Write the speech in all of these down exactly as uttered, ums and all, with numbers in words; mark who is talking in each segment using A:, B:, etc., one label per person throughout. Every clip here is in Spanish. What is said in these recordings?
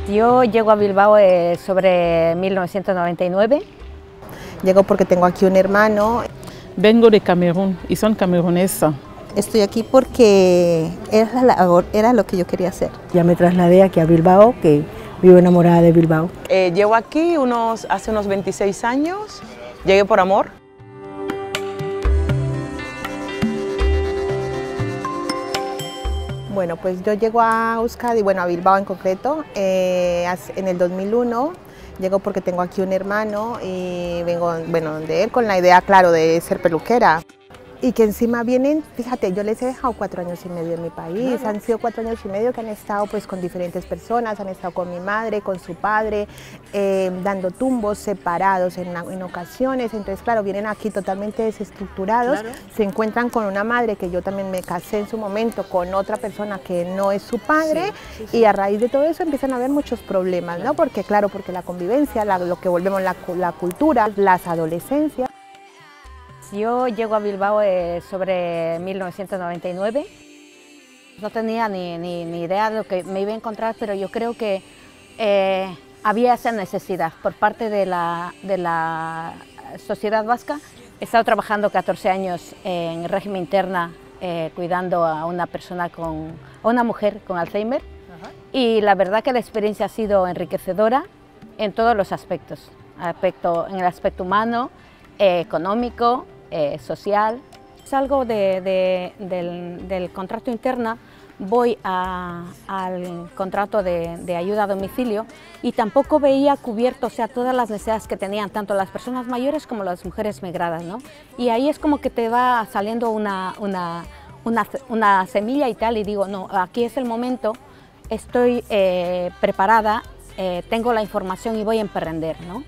A: Yo llego a Bilbao eh, sobre mil novecientos noventa y nueve.
B: Llego porque tengo aquí un hermano.
C: Vengo de Camerún y son camerunesa.
B: Estoy aquí porque era, la, era lo que yo quería hacer.
D: Ya me trasladé aquí a Bilbao, que vivo enamorada de Bilbao.
E: Eh, llego aquí unos, hace unos veintiséis años, llegué por amor.
B: Bueno, pues yo llego a Euskadi, bueno, a Bilbao en concreto, eh, en el dos mil uno. Llego porque tengo aquí un hermano y vengo, bueno, de él con la idea, claro, de ser peluquera. Y que encima vienen, fíjate, yo les he dejado cuatro años y medio en mi país, han sido cuatro años y medio que han estado pues con diferentes personas, han estado con mi madre, con su padre, eh, dando tumbos separados en, en ocasiones, entonces claro, vienen aquí totalmente desestructurados, claro. Se encuentran con una madre que yo también me casé en su momento con otra persona que no es su padre, sí, sí, sí. Y a raíz de todo eso empiezan a haber muchos problemas, claro. ¿No? Porque claro, porque la convivencia, la, lo que volvemos la, la cultura, las adolescencias.
A: Yo llego a Bilbao eh, sobre mil novecientos noventa y nueve. No tenía ni, ni, ni idea de lo que me iba a encontrar, pero yo creo que eh, había esa necesidad por parte de la, de la sociedad vasca. He estado trabajando catorce años en régimen interna, eh, cuidando a una persona con, a una mujer con Alzheimer. Ajá. Y la verdad que la experiencia ha sido enriquecedora en todos los aspectos, aspecto, en el aspecto humano, eh, económico, Eh, social. Salgo de, de, del, del contrato interna, voy a, al contrato de, de ayuda a domicilio y tampoco veía cubierto, o sea, todas las necesidades que tenían tanto las personas mayores como las mujeres migradas, ¿no? Y ahí es como que te va saliendo una, una, una, una semilla y tal, y digo, no, aquí es el momento, estoy eh, preparada, eh, tengo la información y voy a emprender, ¿no?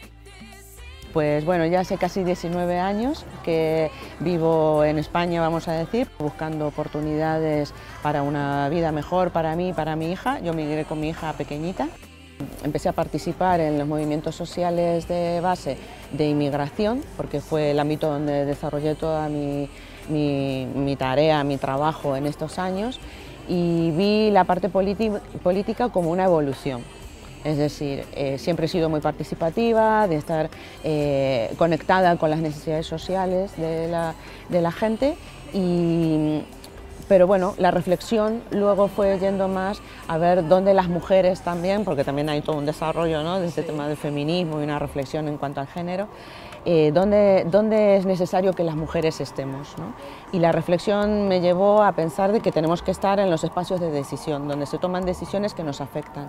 F: Pues bueno, ya hace casi diecinueve años que vivo en España, vamos a decir, buscando oportunidades para una vida mejor para mí y para mi hija. Yo migré con mi hija pequeñita. Empecé a participar en los movimientos sociales de base de inmigración, porque fue el ámbito donde desarrollé toda mi, mi, mi tarea, mi trabajo en estos años, y vi la parte política como una evolución. Es decir, eh, siempre he sido muy participativa, de estar eh, conectada con las necesidades sociales de la, de la gente, y, pero bueno, la reflexión luego fue yendo más a ver dónde las mujeres también, porque también hay todo un desarrollo, ¿no?, de este sí. tema del feminismo y una reflexión en cuanto al género, eh, dónde, dónde es necesario que las mujeres estemos, ¿no? Y la reflexión me llevó a pensar de que tenemos que estar en los espacios de decisión, donde se toman decisiones que nos afectan.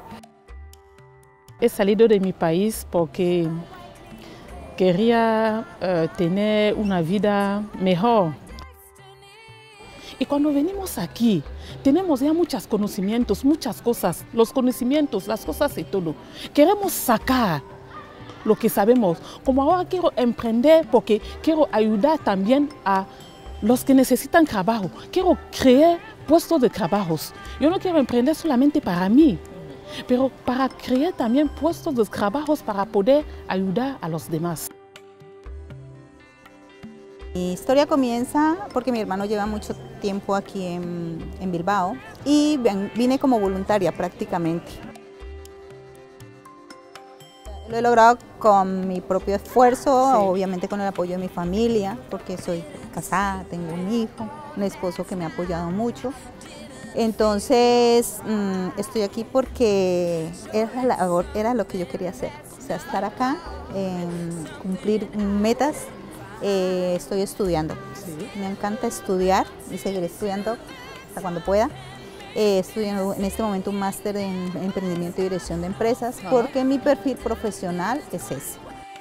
C: He salido de mi país porque quería uh, tener una vida mejor. Y cuando venimos aquí, tenemos ya muchos conocimientos, muchas cosas, los conocimientos, las cosas y todo. Queremos sacar lo que sabemos. Como ahora quiero emprender porque quiero ayudar también a los que necesitan trabajo. Quiero crear puestos de trabajos. Yo no quiero emprender solamente para mí, pero para crear también puestos de trabajos para poder ayudar a los demás.
G: Mi historia comienza porque mi hermano lleva mucho tiempo aquí en, en Bilbao y vine como voluntaria prácticamente. Lo he logrado con mi propio esfuerzo, sí. Obviamente con el apoyo de mi familia, porque soy casada, tengo un hijo, un esposo que me ha apoyado mucho. Entonces, mmm, estoy aquí porque era, la, era lo que yo quería hacer, o sea, estar acá, eh, cumplir metas. Eh, estoy estudiando, sí. Me encanta estudiar y seguir estudiando hasta cuando pueda. Eh, estudio en este momento un máster en emprendimiento y dirección de empresas, ah. porque mi perfil profesional es ese.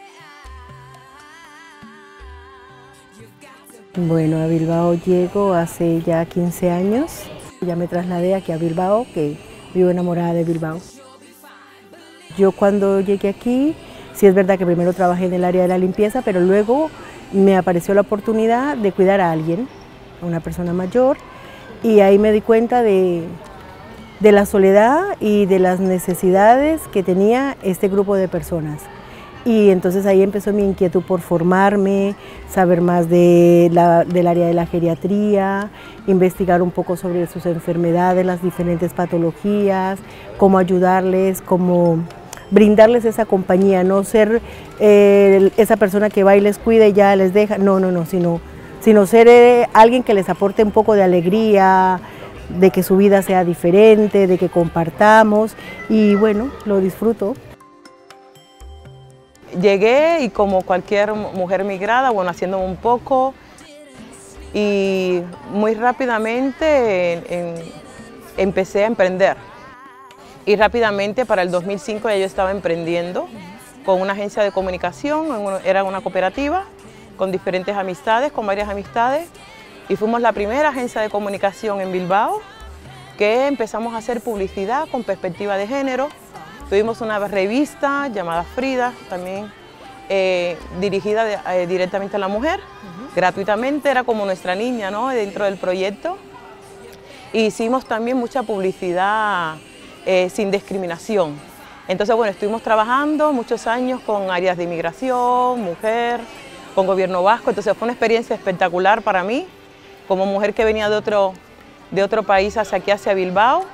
D: Bueno, a Bilbao llego hace ya quince años. Ya me trasladé aquí a Bilbao, que vivo enamorada de Bilbao. Yo cuando llegué aquí, sí es verdad que primero trabajé en el área de la limpieza, pero luego me apareció la oportunidad de cuidar a alguien, a una persona mayor, y ahí me di cuenta de, de la soledad y de las necesidades que tenía este grupo de personas. Y entonces ahí empezó mi inquietud por formarme, saber más de la, del área de la geriatría, investigar un poco sobre sus enfermedades, las diferentes patologías, cómo ayudarles, cómo brindarles esa compañía, no ser eh, esa persona que va y les cuida y ya les deja, no, no, no, sino, sino ser eh, alguien que les aporte un poco de alegría, de que su vida sea diferente, de que compartamos y bueno, lo disfruto.
E: Llegué y como cualquier mujer migrada, bueno, haciendo un poco y muy rápidamente en, en, empecé a emprender. Y rápidamente para el dos mil cinco ya yo estaba emprendiendo con una agencia de comunicación, era una cooperativa con diferentes amistades, con varias amistades. Y fuimos la primera agencia de comunicación en Bilbao que empezamos a hacer publicidad con perspectiva de género. Tuvimos una revista llamada Frida, también eh, dirigida de, eh, directamente a la mujer, uh-huh. gratuitamente, era como nuestra niña, ¿no?, dentro del proyecto. E hicimos también mucha publicidad eh, sin discriminación. Entonces, bueno, estuvimos trabajando muchos años con áreas de inmigración, mujer, con gobierno vasco, entonces fue una experiencia espectacular para mí, como mujer que venía de otro, de otro país hacia aquí, hacia Bilbao.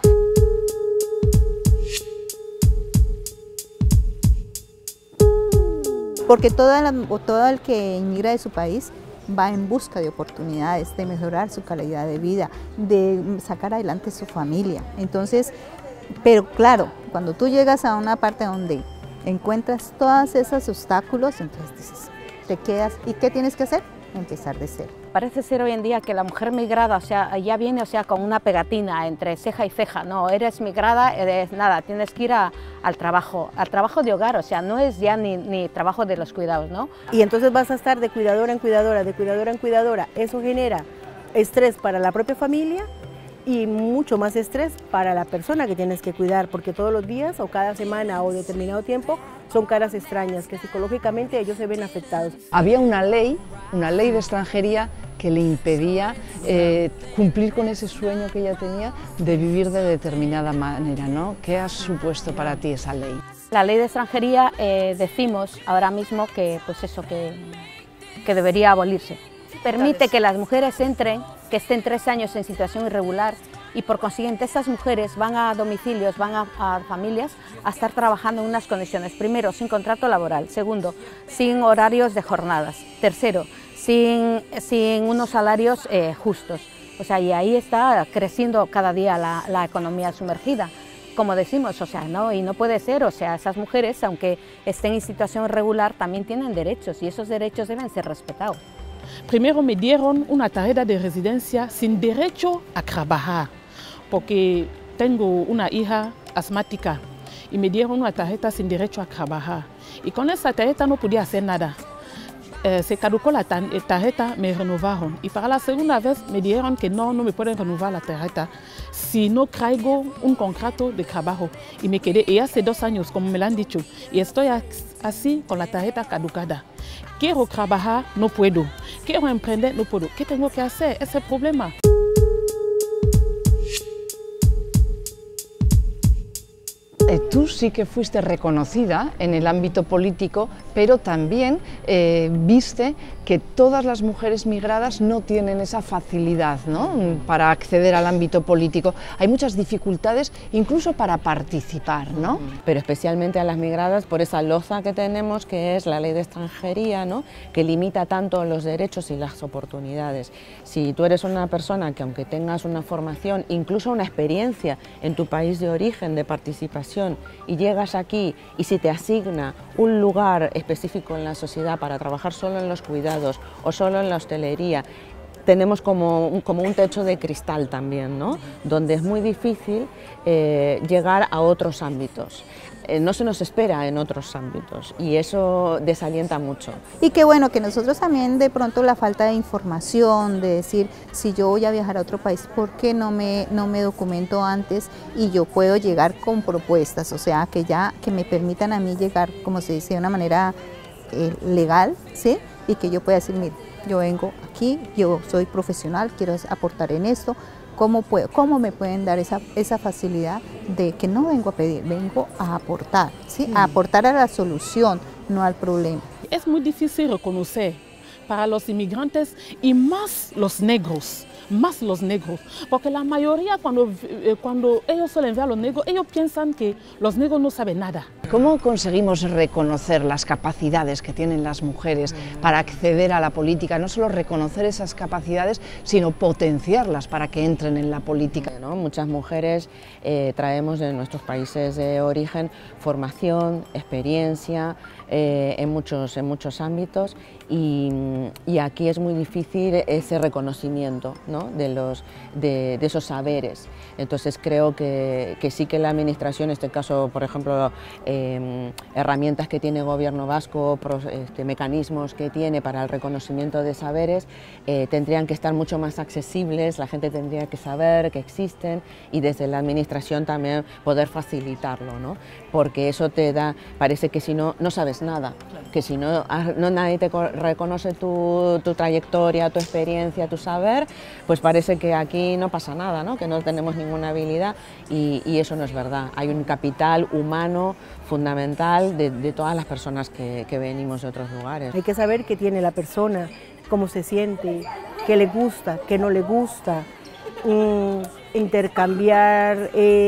G: Porque toda la, todo el que inmigra de su país va en busca de oportunidades, de mejorar su calidad de vida, de sacar adelante su familia. Entonces, pero claro, cuando tú llegas a una parte donde encuentras todos esos obstáculos, entonces dices, te quedas, ¿y qué tienes que hacer? Empezar de cero.
A: Parece ser hoy en día que la mujer migrada, o sea, ya viene, o sea, con una pegatina entre ceja y ceja. No, eres migrada, eres nada, tienes que ir a, al trabajo, al trabajo de hogar, o sea, no es ya ni, ni trabajo de los cuidados, ¿no?
D: Y entonces vas a estar de cuidadora en cuidadora, de cuidadora en cuidadora. Eso genera estrés para la propia familia y mucho más estrés para la persona que tienes que cuidar, porque todos los días o cada semana o determinado tiempo son caras extrañas que psicológicamente ellos se ven afectados.
H: Había una ley, una ley de extranjería que le impedía eh, cumplir con ese sueño que ella tenía de vivir de determinada manera, ¿no? ¿Qué ha supuesto para ti esa ley?
A: La ley de extranjería eh, decimos ahora mismo que, pues eso, que, que debería abolirse. Permite que las mujeres entren, que estén tres años en situación irregular y por consiguiente estas mujeres van a domicilios, van a, a familias a estar trabajando en unas condiciones, primero, sin contrato laboral, segundo, sin horarios de jornadas, tercero, sin, sin unos salarios eh, justos. O sea, y ahí está creciendo cada día la, la economía sumergida, como decimos, o sea, ¿no? Y no puede ser, o sea, esas mujeres, aunque estén en situación irregular, también tienen derechos y esos derechos deben ser respetados.
C: Primero me dieron una tarjeta de residencia sin derecho a trabajar, porque tengo una hija asmática y me dieron una tarjeta sin derecho a trabajar. Y con esa tarjeta no podía hacer nada. Eh, se caducó la tarjeta, me renovaron. Y para la segunda vez me dijeron que no, no me pueden renovar la tarjeta si no traigo un contrato de trabajo. Y me quedé, y hace dos años, como me lo han dicho, y estoy así con la tarjeta caducada. Quiero trabajar, no puedo. Quiero emprender, no puedo. ¿Qué tengo que hacer? Ese es el problema.
H: Tú sí que fuiste reconocida en el ámbito político, pero también eh, viste que todas las mujeres migradas no tienen esa facilidad, ¿no?, para acceder al ámbito político. Hay muchas dificultades incluso para participar, ¿no?
F: Pero especialmente a las migradas por esa loza que tenemos, que es la ley de extranjería, ¿no?, que limita tanto los derechos y las oportunidades. Si tú eres una persona que, aunque tengas una formación, incluso una experiencia en tu país de origen de participación, y llegas aquí y si te asigna un lugar específico en la sociedad para trabajar solo en los cuidados o solo en la hostelería, tenemos como, como un techo de cristal también, ¿no?, donde es muy difícil eh, llegar a otros ámbitos. Eh, no se nos espera en otros ámbitos y eso desalienta mucho.
G: Y qué bueno que nosotros también de pronto la falta de información, de decir, si yo voy a viajar a otro país, ¿por qué no me, no me documento antes y yo puedo llegar con propuestas? O sea, que ya que me permitan a mí llegar, como se dice, de una manera eh, legal, ¿sí? Y que yo pueda decir, mire, yo vengo aquí, yo soy profesional, quiero aportar en esto. ¿Cómo, puedo, ¿Cómo me pueden dar esa, esa facilidad de que no vengo a pedir, vengo a aportar, ¿sí? A aportar a la solución no al problema.
C: Es muy difícil reconocer para los inmigrantes y más los negros, más los negros, porque la mayoría cuando, eh, cuando ellos suelen ver a los negros, ellos piensan que los negros no saben nada.
H: ¿Cómo conseguimos reconocer las capacidades que tienen las mujeres para acceder a la política? No solo reconocer esas capacidades, sino potenciarlas para que entren en la política,
F: ¿no? Muchas mujeres eh, traemos de nuestros países de origen formación, experiencia eh, en, muchos, en muchos ámbitos y, y aquí es muy difícil ese reconocimiento, ¿no? de, los, de, de esos saberes. Entonces creo que, que sí que la administración, en este caso por ejemplo eh, herramientas que tiene el gobierno vasco, pros, este, mecanismos que tiene para el reconocimiento de saberes, eh, tendrían que estar mucho más accesibles, la gente tendría que saber que existen y desde la administración también poder facilitarlo, ¿no? Porque eso te da, parece que si no, no sabes nada, que si no, no nadie te reconoce tu, tu trayectoria, tu experiencia, tu saber, pues parece que aquí no pasa nada, ¿no? Que no tenemos ninguna habilidad y, y eso no es verdad. Hay un capital humano fundamental de, de todas las personas que, que venimos de otros lugares.
D: Hay que saber qué tiene la persona, cómo se siente, qué le gusta, qué no le gusta, mm, intercambiar.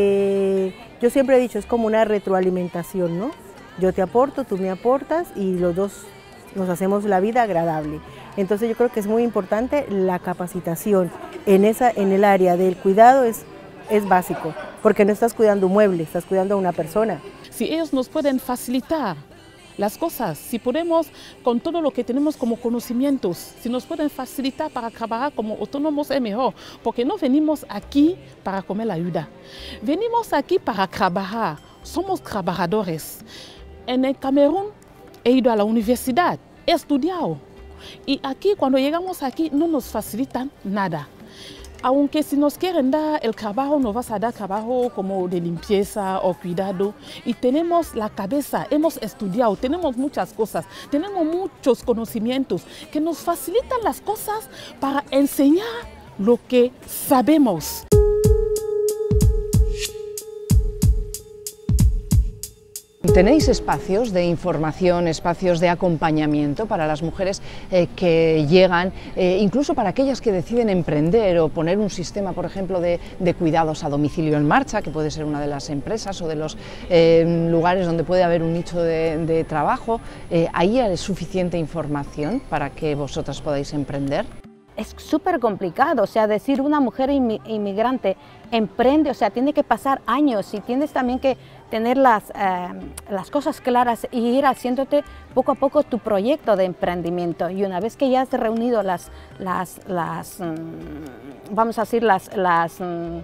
D: Eh, yo siempre he dicho, es como una retroalimentación, ¿no? Yo te aporto, tú me aportas y los dos nos hacemos la vida agradable. Entonces yo creo que es muy importante la capacitación en, esa, en el área del cuidado, es, es básico, porque no estás cuidando un mueble, estás cuidando a una persona.
C: Si ellos nos pueden facilitar las cosas, si podemos, con todo lo que tenemos como conocimientos, si nos pueden facilitar para trabajar como autónomos es mejor, porque no venimos aquí para comer la ayuda, venimos aquí para trabajar, somos trabajadores. En el Camerún he ido a la universidad, he estudiado y aquí cuando llegamos aquí no nos facilitan nada. Aunque si nos quieren dar el trabajo, nos vas a dar trabajo como de limpieza o cuidado. Y tenemos la cabeza, hemos estudiado, tenemos muchas cosas, tenemos muchos conocimientos que nos facilitan las cosas para enseñar lo que sabemos.
H: ¿Tenéis espacios de información, espacios de acompañamiento para las mujeres eh, que llegan, eh, incluso para aquellas que deciden emprender o poner un sistema, por ejemplo, de, de cuidados a domicilio en marcha, que puede ser una de las empresas o de los eh, lugares donde puede haber un nicho de, de trabajo? Eh, ¿Ahí hay suficiente información para que vosotras podáis emprender?
A: Es súper complicado, o sea, decir una mujer inmigrante emprende, o sea, tiene que pasar años y tienes también que tener las, eh, las cosas claras y ir haciéndote poco a poco tu proyecto de emprendimiento. Y una vez que ya has reunido las, las, las mm, vamos a decir, las, las, mm,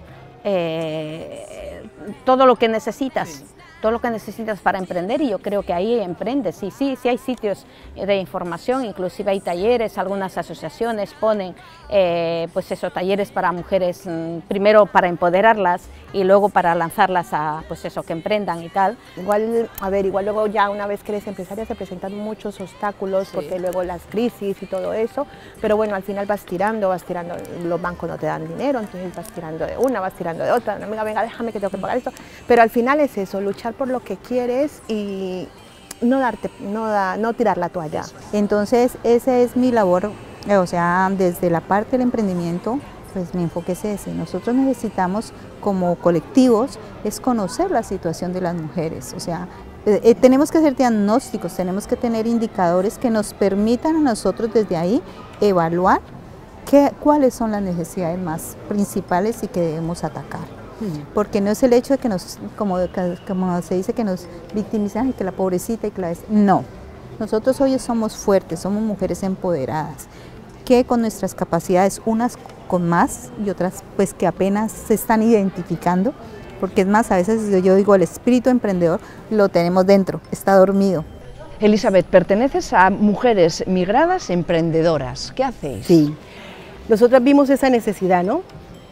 A: eh, todo lo que necesitas, sí. todo lo que necesitas para emprender, y yo creo que ahí emprendes. Y sí, sí hay sitios de información, inclusive hay talleres, algunas asociaciones ponen eh, pues eso, talleres para mujeres, primero para empoderarlas y luego para lanzarlas a pues eso, que emprendan y tal.
B: Igual, a ver, igual luego ya una vez que eres empresaria se presentan muchos obstáculos, sí. porque luego las crisis y todo eso, pero bueno, al final vas tirando, vas tirando, los bancos no te dan dinero, entonces vas tirando de una, vas tirando de otra, amiga, venga, déjame que tengo que pagar esto, pero al final es eso, luchar por lo que quieres y no darte, no, da, no tirar la toalla.
G: Entonces esa es mi labor, o sea, desde la parte del emprendimiento, pues mi enfoque es ese. Nosotros necesitamos como colectivos es conocer la situación de las mujeres, o sea, eh, tenemos que hacer diagnósticos, tenemos que tener indicadores que nos permitan a nosotros desde ahí evaluar qué, cuáles son las necesidades más principales y que debemos atacar. Porque no es el hecho de que nos, como, como se dice, que nos victimizan y que la pobrecita y que la... No, nosotros hoy somos fuertes, somos mujeres empoderadas, que con nuestras capacidades, unas con más y otras pues que apenas se están identificando, porque es más, a veces yo digo, el espíritu emprendedor lo tenemos dentro, está dormido.
H: Elizabeth, perteneces a Mujeres Migradas Emprendedoras, ¿qué hacéis?
D: Sí, nosotras vimos esa necesidad, ¿no?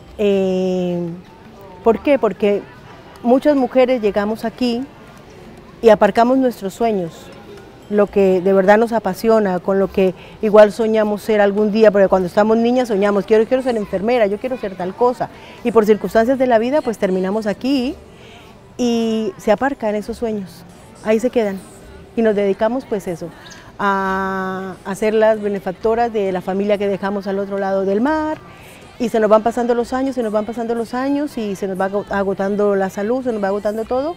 D: Eh, ¿Por qué? Porque muchas mujeres llegamos aquí y aparcamos nuestros sueños, lo que de verdad nos apasiona, con lo que igual soñamos ser algún día, porque cuando estamos niñas soñamos, quiero, quiero ser enfermera, yo quiero ser tal cosa, y por circunstancias de la vida pues terminamos aquí y se aparcan esos sueños, ahí se quedan. y nos dedicamos pues eso, a, a ser las benefactoras de la familia que dejamos al otro lado del mar, y se nos van pasando los años, se nos van pasando los años y se nos va agotando la salud, se nos va agotando todo,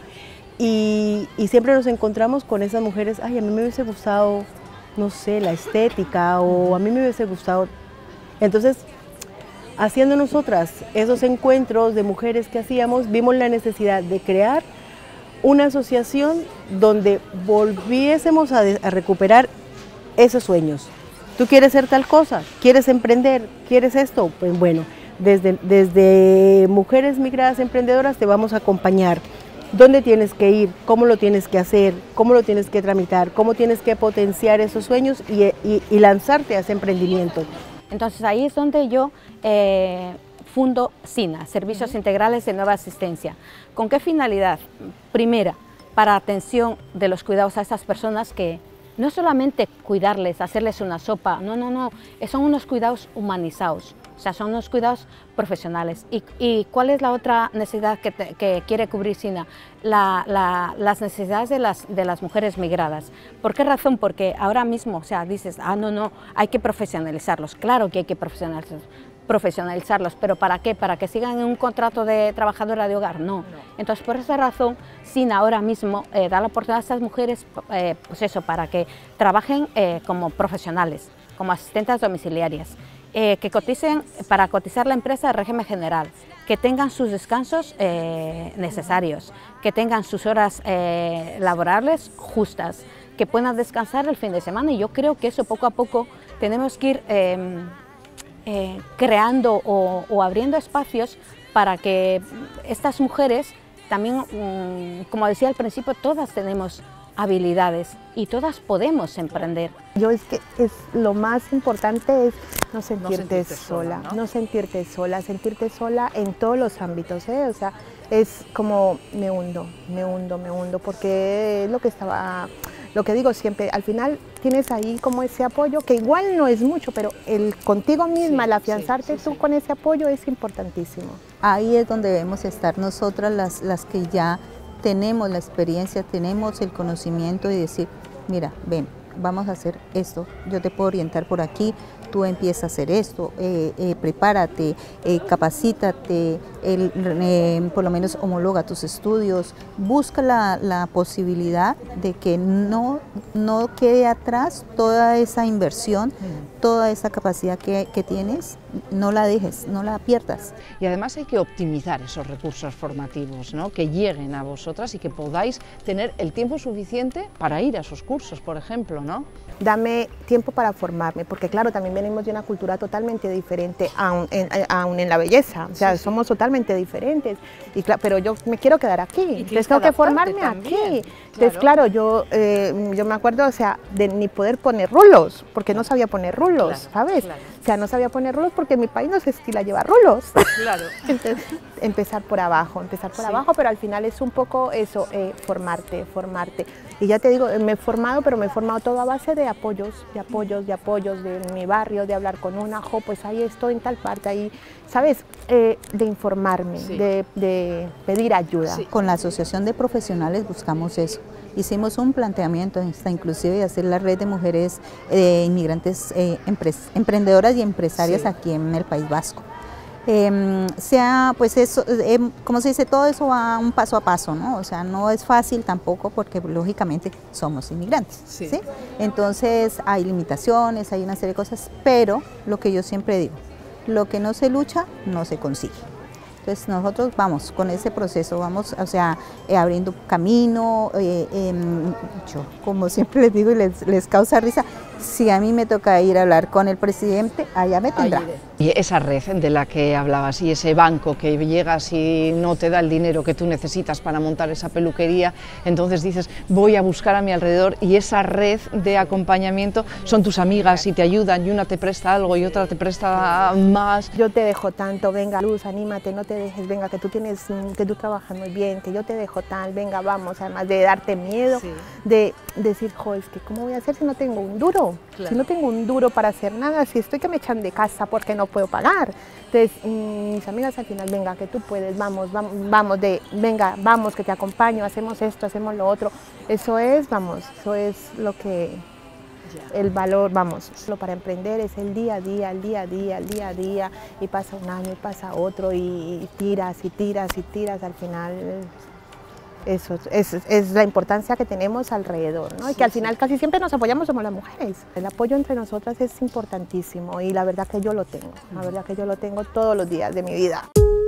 D: y, y siempre nos encontramos con esas mujeres, ay, a mí me hubiese gustado, no sé, la estética, o a mí me hubiese gustado. Entonces, haciendo nosotras esos encuentros de mujeres que hacíamos, vimos la necesidad de crear una asociación donde volviésemos a, a recuperar esos sueños. ¿Tú quieres ser tal cosa? ¿Quieres emprender? ¿Quieres esto? Pues bueno, desde, desde Mujeres Migradas Emprendedoras te vamos a acompañar. ¿Dónde tienes que ir? ¿Cómo lo tienes que hacer? ¿Cómo lo tienes que tramitar? ¿Cómo tienes que potenciar esos sueños y, y, y lanzarte a ese emprendimiento?
A: Entonces ahí es donde yo eh, fundo SINA, Servicios Integrales de Nueva Asistencia. ¿Con qué finalidad? Primera, para atención de los cuidados a estas personas que no solamente cuidarles, hacerles una sopa, no, no, no, son unos cuidados humanizados, o sea, son unos cuidados profesionales. ¿Y, y cuál es la otra necesidad que, te, que quiere cubrir SINA? La, la, las necesidades de las, de las mujeres migradas. ¿Por qué razón? Porque ahora mismo, o sea, dices, ah, no, no, hay que profesionalizarlos. Claro que hay que profesionalizarlos. profesionalizarlos, pero ¿para qué? ¿Para que sigan en un contrato de trabajadora de hogar? No. Entonces, por esa razón, SINA ahora mismo eh, da la oportunidad a estas mujeres, eh, pues eso, para que trabajen eh, como profesionales, como asistentes domiciliarias, eh, que coticen, para cotizar la empresa de régimen general, que tengan sus descansos eh, necesarios, que tengan sus horas eh, laborables justas, que puedan descansar el fin de semana, y yo creo que eso poco a poco tenemos que ir eh, Eh, creando o, o abriendo espacios para que estas mujeres también, mmm, como decía al principio, todas tenemos habilidades y todas podemos emprender.
B: Yo es que es, lo más importante es no sentirte, no sentirte sola,
H: sola ¿no?
B: no sentirte sola, sentirte sola en todos los ámbitos, ¿eh? O sea, es como me hundo, me hundo, me hundo, porque es lo que estaba... Lo que digo siempre, al final tienes ahí como ese apoyo, que igual no es mucho, pero el contigo misma,
H: sí,
B: el afianzarte
H: sí, sí,
B: tú
H: sí.
B: con ese apoyo es importantísimo.
G: Ahí es donde debemos estar nosotras, las, las que ya tenemos la experiencia, tenemos el conocimiento y decir, mira, ven, vamos a hacer esto, yo te puedo orientar por aquí, tú empiezas a hacer esto, eh, eh, prepárate, eh, capacítate, el, eh, por lo menos homologa tus estudios, busca la, la posibilidad de que no, no quede atrás toda esa inversión, mm. toda esa capacidad que, que tienes, no la dejes, no la pierdas.
H: Y además hay que optimizar esos recursos formativos, ¿no? Que lleguen a vosotras y que podáis tener el tiempo suficiente para ir a esos cursos, por ejemplo, ¿no?
B: Dame tiempo para formarme, porque claro, también venimos de una cultura totalmente diferente, aún en, aún en la belleza, o sea, sí, sí. somos totalmente diferentes, y claro, pero yo me quiero quedar aquí, entonces tengo que formarme también, aquí. Entonces, claro, yo, eh, yo me acuerdo, o sea, de ni poder poner rulos, porque no sabía poner rulos, claro, ¿sabes? Claro. O sea, no sabía poner rulos porque en mi país no se estila llevar rulos.
H: Claro.
B: Entonces, empezar por abajo, empezar por sí. abajo, pero al final es un poco eso, eh, formarte, formarte. Y ya te digo, me he formado, pero me he formado todo a base de apoyos, de apoyos, de apoyos de mi barrio, de hablar con una, jo, pues ahí estoy en tal parte, ahí, ¿sabes? Eh, de informarme, sí. de, de pedir ayuda.
G: Sí. Con la Asociación de Profesionales buscamos eso. Hicimos un planteamiento, hasta inclusive de hacer la red de mujeres eh, inmigrantes, eh, emprendedoras y empresarias sí. aquí en el País Vasco. Eh, sea, pues eso, eh, como se dice, todo eso va un paso a paso, ¿no? O sea, no es fácil tampoco porque lógicamente somos inmigrantes, sí. ¿sí? Entonces hay limitaciones, hay una serie de cosas, pero lo que yo siempre digo, lo que no se lucha, no se consigue. Entonces nosotros vamos con ese proceso, vamos, o sea, eh, abriendo camino, eh, eh, yo como siempre les digo y les, les causa risa, si a mí me toca ir a hablar con el presidente, allá me tendrá.
H: Y esa red de la que hablabas y ese banco que llegas y no te da el dinero que tú necesitas para montar esa peluquería, entonces dices voy a buscar a mi alrededor y esa red de acompañamiento son tus amigas y te ayudan y una te presta algo y otra te presta más.
B: Yo te dejo tanto, venga Luz, anímate, no te dejes, venga que tú tienes, que tú trabajas muy bien, que yo te dejo tal, venga vamos, además de darte miedo, sí. de decir, jo, es que cómo voy a hacer si no tengo un duro. duro, claro. Si no tengo un duro para hacer nada, si estoy que me echan de casa porque no puedo pagar. Entonces, mmm, mis amigas al final, venga, que tú puedes, vamos, vamos, vamos, de, venga, vamos, que te acompaño, hacemos esto, hacemos lo otro. Eso es, vamos, eso es lo que, el valor, vamos, lo para emprender es el día a día, el día a día, el día a día, y pasa un año, y pasa otro, y, y tiras, y tiras, y tiras, al final... Eso es, es la importancia que tenemos alrededor, ¿no? Sí, y que al final sí. Casi siempre nos apoyamos somos las mujeres. El apoyo entre nosotras es importantísimo y la verdad que yo lo tengo, la verdad que yo lo tengo todos los días de mi vida.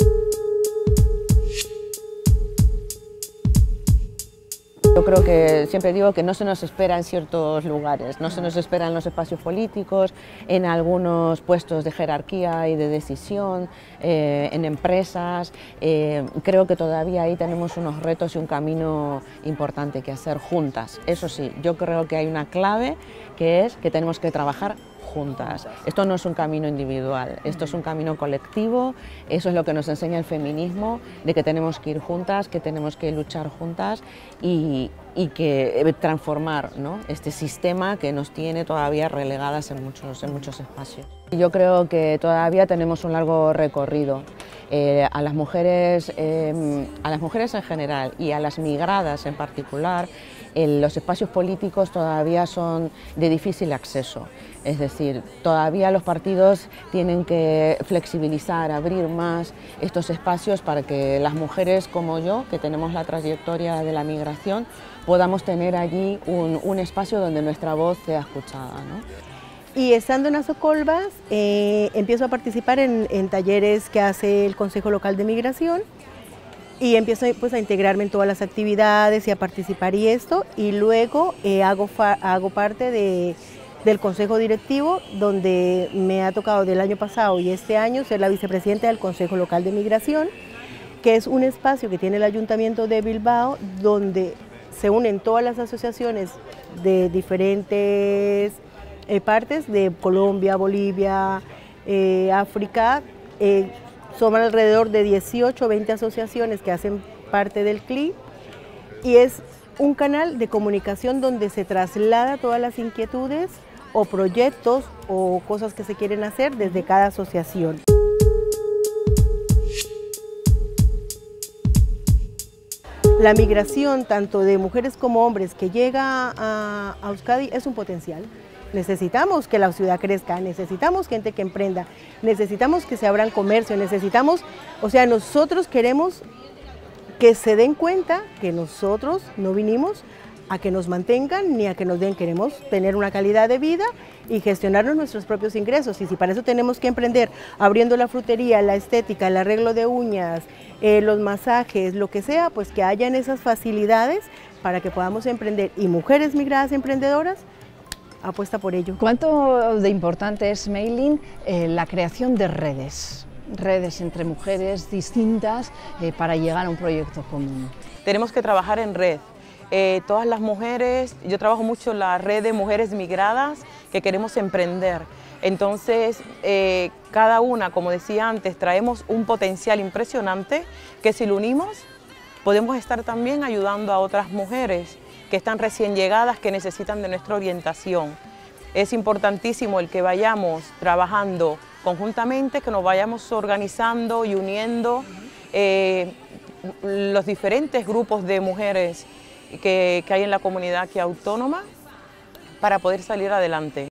F: Yo creo que siempre digo que no se nos espera en ciertos lugares, no se nos espera en los espacios políticos, en algunos puestos de jerarquía y de decisión, eh, en empresas. Eh, creo que todavía ahí tenemos unos retos y un camino importante que hacer juntas. Eso sí, yo creo que hay una clave que es que tenemos que trabajar juntas. Esto no es un camino individual, esto es un camino colectivo, eso es lo que nos enseña el feminismo, de que tenemos que ir juntas, que tenemos que luchar juntas y, y que transformar, ¿no?, este sistema que nos tiene todavía relegadas en muchos, en muchos espacios. Yo creo que todavía tenemos un largo recorrido. Eh, a las mujeres, eh, a las mujeres en general y a las migradas en particular, eh, los espacios políticos todavía son de difícil acceso. Es decir, todavía los partidos tienen que flexibilizar, abrir más estos espacios para que las mujeres como yo, que tenemos la trayectoria de la migración, podamos tener allí un, un espacio donde nuestra voz sea escuchada, ¿no?
D: Y estando en Azocolbas, eh, empiezo a participar en, en talleres que hace el Consejo Local de Migración y empiezo pues, a integrarme en todas las actividades y a participar y esto, y luego eh, hago, hago parte de, del Consejo Directivo, donde me ha tocado del año pasado y este año ser la vicepresidenta del Consejo Local de Migración, que es un espacio que tiene el Ayuntamiento de Bilbao, donde se unen todas las asociaciones de diferentes Eh, partes de Colombia, Bolivia, eh, África. Eh, son alrededor de dieciocho o veinte asociaciones que hacen parte del C L I y es un canal de comunicación donde se traslada todas las inquietudes o proyectos o cosas que se quieren hacer desde cada asociación. La migración, tanto de mujeres como hombres, que llega a, a Euskadi es un potencial. Necesitamos que la ciudad crezca, necesitamos gente que emprenda, necesitamos que se abran comercio, necesitamos, o sea, nosotros queremos que se den cuenta que nosotros no vinimos a que nos mantengan ni a que nos den, queremos tener una calidad de vida y gestionarnos nuestros propios ingresos. Y si para eso tenemos que emprender abriendo la frutería, la estética, el arreglo de uñas, eh, los masajes, lo que sea, pues que hayan esas facilidades para que podamos emprender. Y mujeres migradas emprendedoras, apuesta por ello.
H: ¿Cuánto de importante es, Meilín, eh, la creación de redes? Redes entre mujeres distintas eh, para llegar a un proyecto común.
E: Tenemos que trabajar en red. Eh, todas las mujeres, yo trabajo mucho en la red de mujeres migradas que queremos emprender. Entonces, eh, cada una, como decía antes, traemos un potencial impresionante que si lo unimos, podemos estar también ayudando a otras mujeres que están recién llegadas, que necesitan de nuestra orientación. Es importantísimo el que vayamos trabajando conjuntamente, que nos vayamos organizando y uniendo eh, los diferentes grupos de mujeres que, que hay en la comunidad aquí autónoma para poder salir adelante.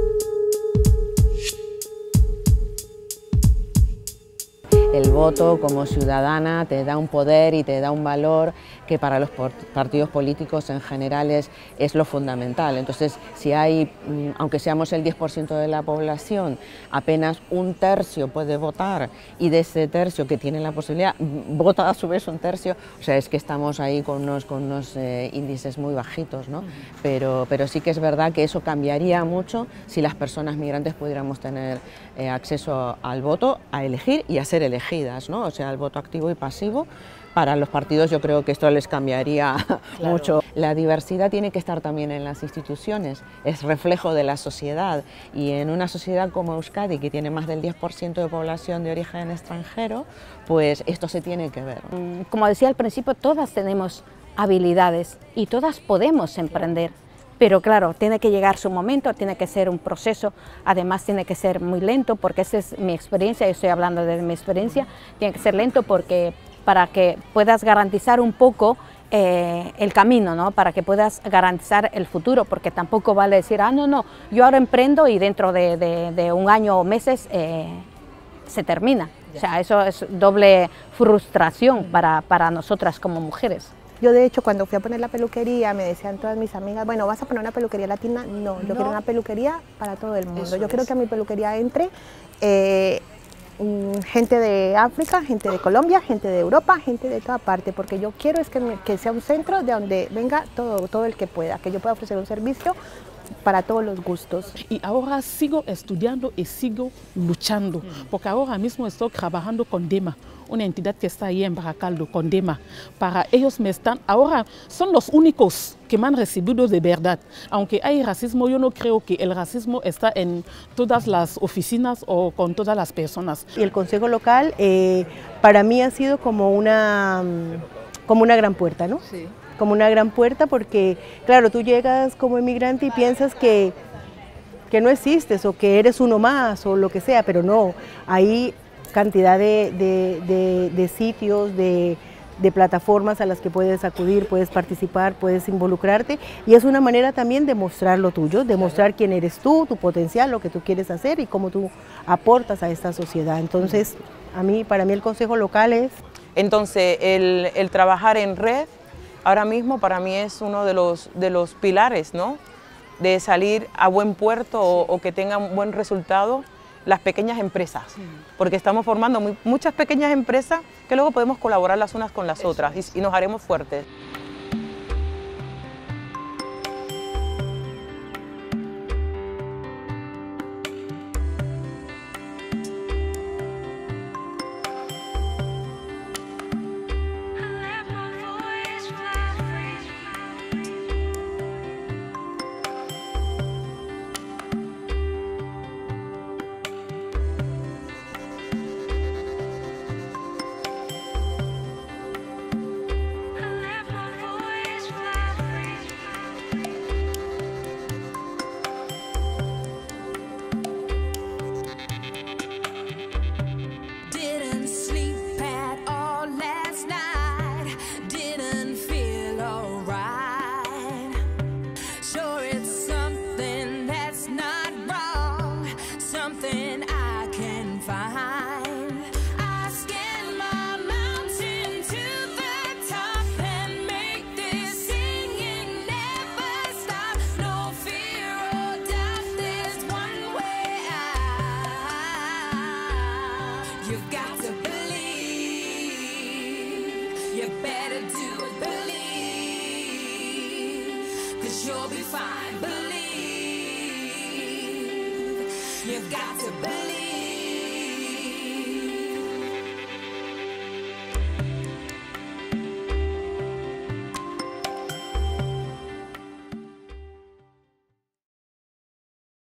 F: El voto como ciudadana te da un poder y te da un valor que para los partidos políticos en general es, es lo fundamental. Entonces, si hay, aunque seamos el diez por ciento de la población, apenas un tercio puede votar y de ese tercio que tiene la posibilidad, vota a su vez un tercio, o sea, es que estamos ahí con unos, con unos eh, índices muy bajitos, ¿no? Pero, pero sí que es verdad que eso cambiaría mucho si las personas migrantes pudiéramos tener eh, acceso al voto, a elegir y a ser elegidas, ¿no? O sea, el voto activo y pasivo. Para los partidos yo creo que esto les cambiaría claro. mucho. La diversidad tiene que estar también en las instituciones, es reflejo de la sociedad y en una sociedad como Euskadi, que tiene más del diez por ciento de población de origen extranjero, pues esto se tiene que ver.
A: Como decía al principio, todas tenemos habilidades y todas podemos emprender. pero claro, tiene que llegar su momento, tiene que ser un proceso, además tiene que ser muy lento, porque esa es mi experiencia, yo estoy hablando de mi experiencia, tiene que ser lento porque para que puedas garantizar un poco eh, el camino, ¿no? Para que puedas garantizar el futuro, porque tampoco vale decir, ah, no, no, yo ahora emprendo y dentro de, de, de un año o meses eh, se termina. O sea, eso es doble frustración para, para nosotras como mujeres.
B: Yo de hecho cuando fui a poner la peluquería me decían todas mis amigas, bueno, ¿vas a poner una peluquería latina? No, yo no. quiero una peluquería para todo el mundo. Eso yo es. Quiero que a mi peluquería entre eh, gente de África, gente de Colombia, gente de Europa, gente de toda parte, porque yo quiero es que, me, que sea un centro de donde venga todo, todo el que pueda, que yo pueda ofrecer un servicio para todos los gustos.
C: Y ahora sigo estudiando y sigo luchando, porque ahora mismo estoy trabajando con DEMA, una entidad que está ahí en Baracaldo, con DEMA. Para ellos me están, ahora son los únicos que me han recibido de verdad. Aunque hay racismo, yo no creo que el racismo está en todas las oficinas o con todas las personas.
D: Y el Consejo Local eh, para mí ha sido como una, como una gran puerta, ¿no? Sí. Como una gran puerta porque, claro, tú llegas como inmigrante y piensas que, que no existes o que eres uno más o lo que sea, pero no, hay cantidad de, de, de, de sitios, de, de plataformas a las que puedes acudir, puedes participar, puedes involucrarte y es una manera también de mostrar lo tuyo, de mostrar quién eres tú, tu potencial, lo que tú quieres hacer y cómo tú aportas a esta sociedad. Entonces, a mí, para mí el Consejo Local es...
E: Entonces, el, el trabajar en red ahora mismo para mí es uno de los, de los pilares, ¿no? De salir a buen puerto o, o que tengan buen resultado las pequeñas empresas, porque estamos formando muy, muchas pequeñas empresas que luego podemos colaborar las unas con las Eso otras y, y nos haremos fuertes.
I: You've got to believe, you better do believe, 'cause you'll be fine, believe, you've got to believe.